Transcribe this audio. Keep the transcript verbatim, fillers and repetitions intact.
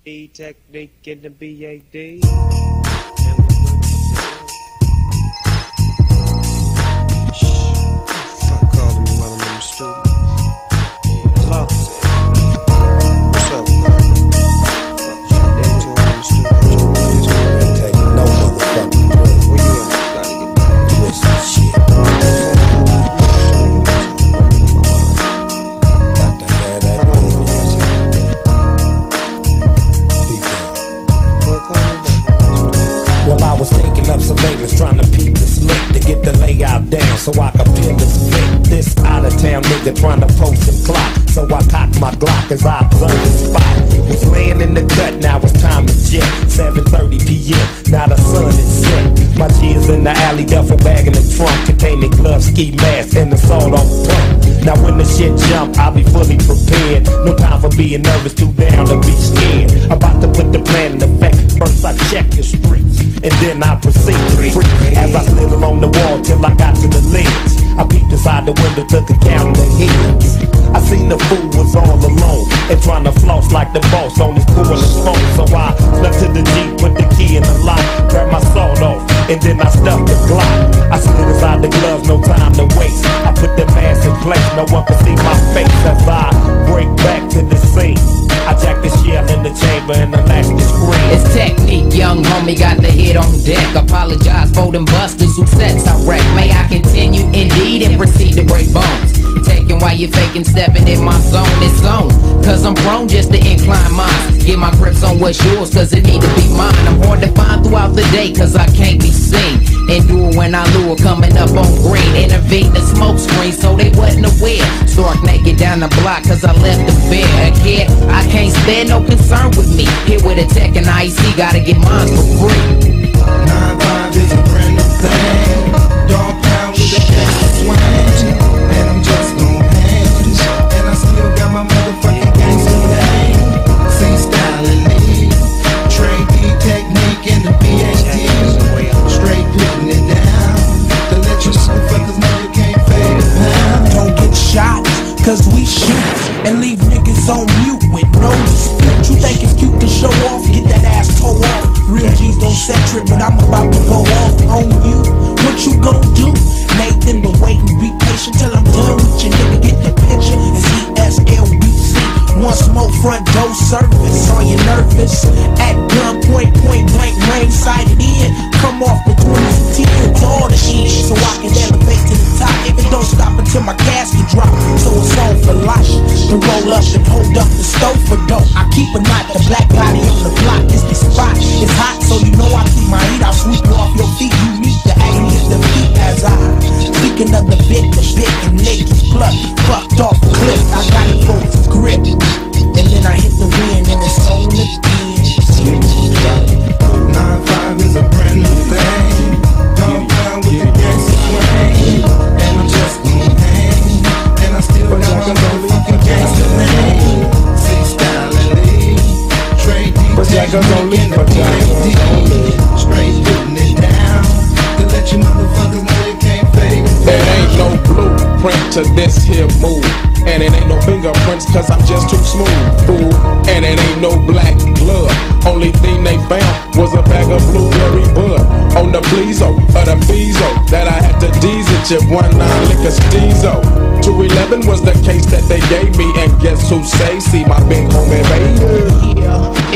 Technique in the B A D. Fuck calling me while I'm in the studio. Hello. What's up, man? Fuck, they told me in the studio. I ain't taking no motherfucking break. Where you at? Gotta get back. Twist some shit. Got to have that baby. Well, I was taking up surveillance, trying to peep the slick to get the layout down so I could pin this flick. This out of town nigga trying to post a clock, so I cocked my Glock as I observed the spot. Was laying in the cut, now it's time to jet. seven thirty p m, now the sun is set. My G's in the alley, duffel bag in the trunk, containing gloves, ski mask, and the sawed-off pump. Now when the shit jump, I'll be fully prepared. No time for being nervous, too down to be scared. About to put the plan in effect. First I check the streets, and then I proceed to freak. As I slid along the wall till I got to the ledge, I peeped inside the window, took account of the heads. I seen the fool was all alone and trying to floss like the boss on his coolest phone. So I left to the Jeep, put the key in the lock, grabbed my sword off, and then I stuffed the Glock. I slid inside the gloves, no time to waste. I put the mask in place, no one can see my face as I break back to the scene. I jacked the shell in the chamber and I latched the screen. It's technique, young homie, got the hit on deck. Apologize for them busters who sets I wreck. May I continue indeed and proceed to break bones? Taking while you're faking, stepping in my zone, it's on. Cause I'm prone just to incline mine. Get my grips on what's yours, cause it need to be mine. I'm hard to find throughout the day, cause I can't be seen. Endure when I lure, coming up on green. Intervene the smoke screen, so they wasn't aware. Stark naked down the block, cause I left the bed. A kid, I can't spare no concern with me. Here with a tech and I C, gotta get mine for free. nine five is a brand new thing. Dog pound with the extra swing. And I'm just gon' hang. And I still got my motherfucking gangsta name. See style and lead. Trade D technique in the B H D. Straight putting it down. To let you motherfuckers know you can't fade a pound. Don't get shot, cause we shoot and leave niggas on mute with no dispute. You think it's cute to show off, get that ass toe off. Real G's don't set trip, but I'm about to go off on you. What you gon' do? Nathan, but wait and be patient till I'm done with your nigga. Get the picture, it's E S L B C. One smoke front door service, are you nervous? At gunpoint, point blank, range sighted in. Come off the twenty ten to all the shit, so I can elevate to the top. If it don't stop until my casket drop, so it's on for life. To roll up and hold up the stove for dope. I keep a knot, the black body on the block is the spot. It's hot, so you know I keep my heat. I'll sweep you off your feet. You meet the agony of the feet as I speak another bit, the bit and naked pluck, fucked off a clip. I got it for its grip, and then I hit the wind and it's on again. nine five is a brand new thing. Dog pound with the gangsta swing. And I'm just gon' hang. And I still got my motherfucking gangsta name. See style and lead. Trade D technique in the B H D. Straight putting it down. To let you motherfuckers know you can't fake it. There ain't no blueprint to this here move. And it ain't no fingerprints cause I'm just too smooth, fool. And it ain't no black blood. Only thing they found was a bag of blueberry bud on the Bleezo, or the Beezo, that I had to diesel chip one nine liquor steezo. two eleven was the case that they gave me, and guess who say, see my big homie baby. Yeah.